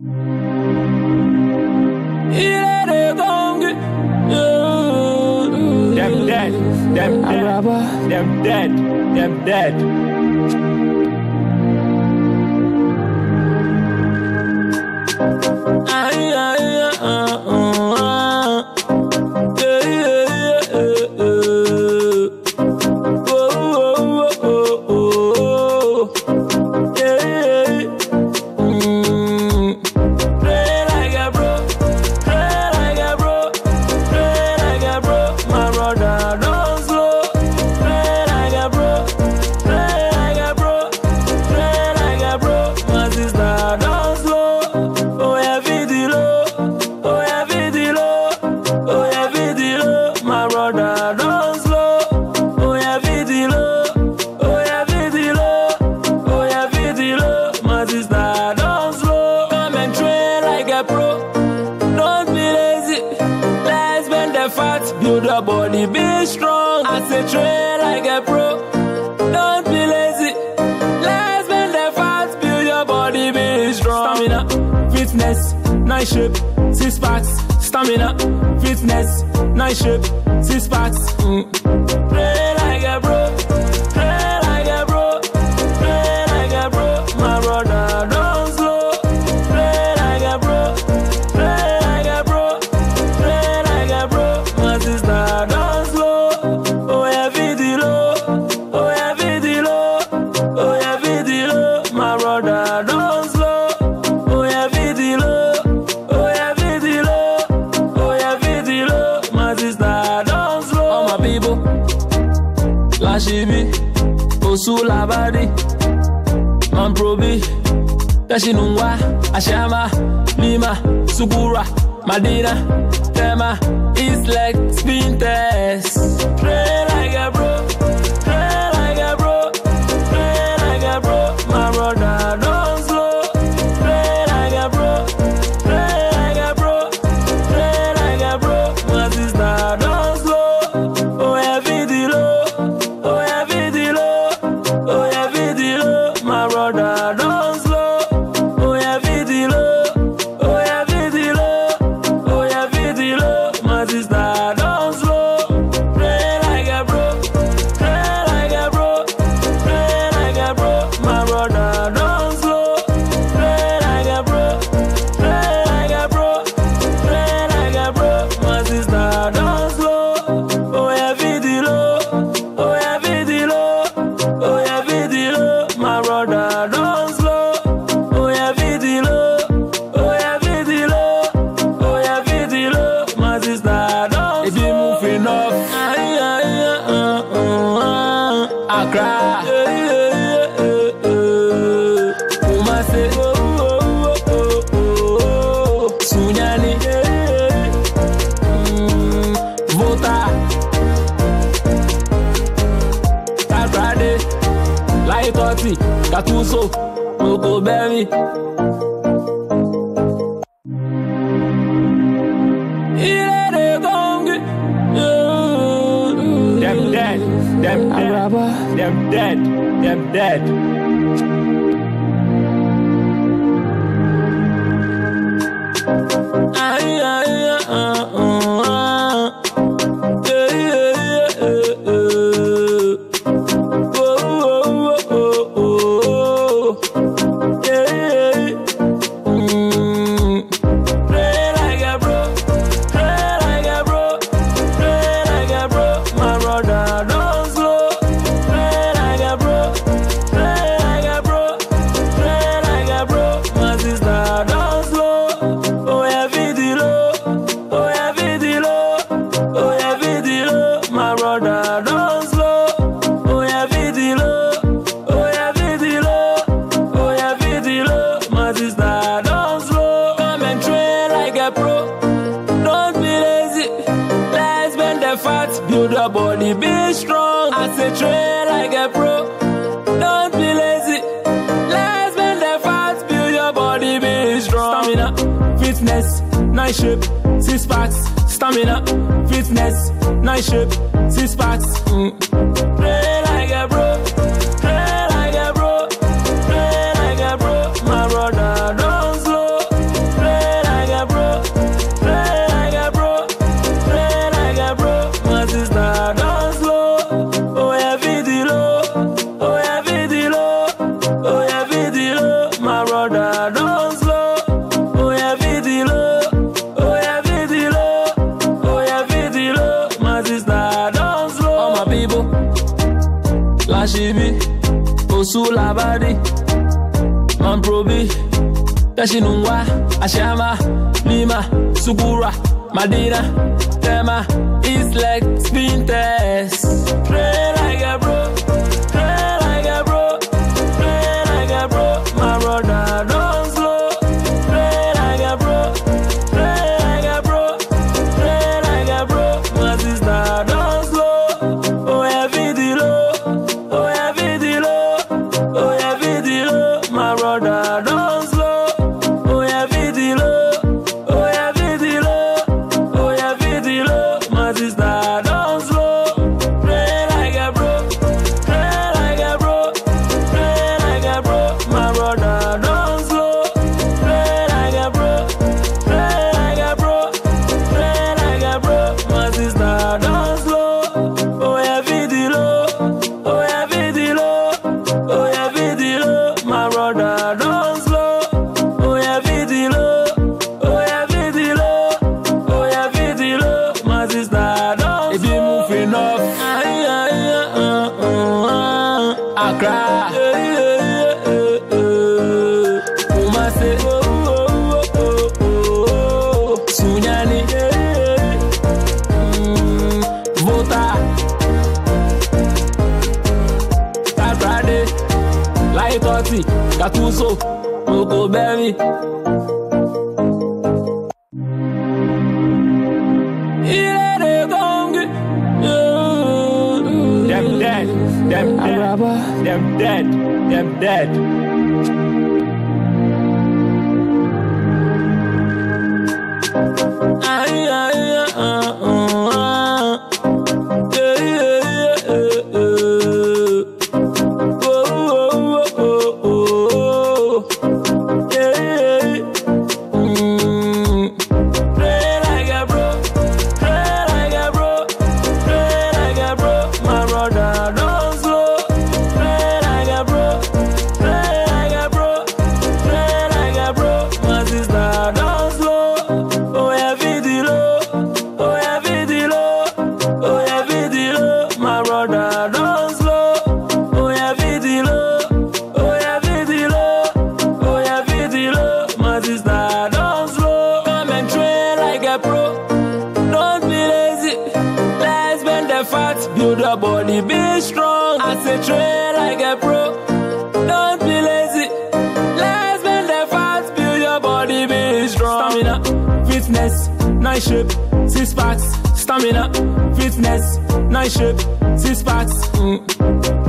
Them dead, them dead, them dead. Build your body, be strong. I say train like a pro. Don't be lazy. Let's bend the fat. Build your body, be strong. Stamina, fitness, nice shape, 6 packs. Stamina, fitness, nice shape, 6 packs. Train like a pro. Train like a pro. Train like a pro. My brother, don't slow. Train like a pro. Train like a pro. Train like a pro. My sister, don't slow. Oh, yeah, video. Oh, yeah, video. Oh, yeah, video. My brother, don't slow. Oh, yeah, video. Oh, yeah, video. Oh, yeah, video. My sister, don't slow. All my people, Lashibi, Osula Badi, Man Probi, NUNGUA, Ashama, Lima, Sugura, Madina, Tema, East Leg, Spin Test. Train like a bro, train like a bro, train like a bro. My brother, don't slow. Train like a bro, train like a bro, train like a bro. My sister, don't slow. Oh, yeah, video. Oh, yeah, video. Oh, yeah, video. My brother, don't slow. Oh, yeah, video. Oh, yeah, video. Oh, yeah, video. My sister, don't slow. Train like a bro. Train like a bro. Train like a bro. My brother, don't slow. Train like a bro. Train like a bro. Train like a bro. My sister, don't slow. Oh, yeah, video. Oh, yeah, video. Oh, yeah, video. My brother, don't slow. Oh, yeah, video. Oh, yeah, video. Oh, yeah, video. My sister, don't slow. If you moving off, ACCRA. Kumase, Sunyani, Vota, Takrade, Laitoti, Katuso, Moko Berry. Them dead, them dead, them dead, them dead. Train like a bro, train like a bro, train like a bro. My brother, don't slow. Train like a bro, train like a bro, train like a bro. My sister, don't slow. Oh, yeah, video. Oh, yeah, video. Oh, yeah, video. My brother, don't slow. Oh, yeah, video. Oh, yeah, video. Oh, yeah, video. My sister, don't slow. Come and train like a pro. Don't be lazy. Let's bend the fat. Build your body, be strong. I say train like a pro. Don't be lazy. Let's bend the fat. Build your body, be strong. Stamina, fitness, nice shape, 6 packs. Stamina, fitness, nice shape, 6 packs. Train like a bro. Train like a bro. Train like a bro. My brother, don't slow. body. Man probi, tashi nungwa, ashama, lima, sugura, madina, tema, it's like spin test. Play like a bro, play like a bro, play like a bro, my brother, don't slow. Play like a bro, play like a bro, play like a bro, my sister, don't slow. Oh yeah, video, oh yeah, video, oh yeah, video, my brother, don't slow. Oh yeah, video, oh yeah, video, oh yeah, video, my sister, don't slow. Play like a bro, play like a bro, play like a bro, my brother, don't slow. Play like a bro, play like a bro, play like a bro, my sister, don't slow. Oh yeah, video, oh yeah, video, oh yeah, video, my brother, don't slow. Oh yeah, video, oh yeah, video, oh yeah, video, my sister, don't slow. If you moving off, ACCRA, Kumasi, Sunyani, Vota, Takrade, Laikoti, Katuso, Moko Berry. Them dead, them dead, them dead, them dead. Play like a bro, play like a bro, play like a bro, my brother, don't slow. Play like a bro, play like a bro, play like a bro, my sister, don't slow. Oh yeah, video, oh yeah, video, oh yeah, video, my brother, don't slow. Oh yeah, video, oh yeah, video, oh yeah, video, my sister, don't slow. Come and train like a pro, don't be lazy. Let's bend the fat, build your body, be strong. I say train like a pro, don't be lazy. Let's bend the fat, build your body, be strong. Stamina, fitness, nice shape, 6 packs. Stamina, fitness, nice shape, 6 packs.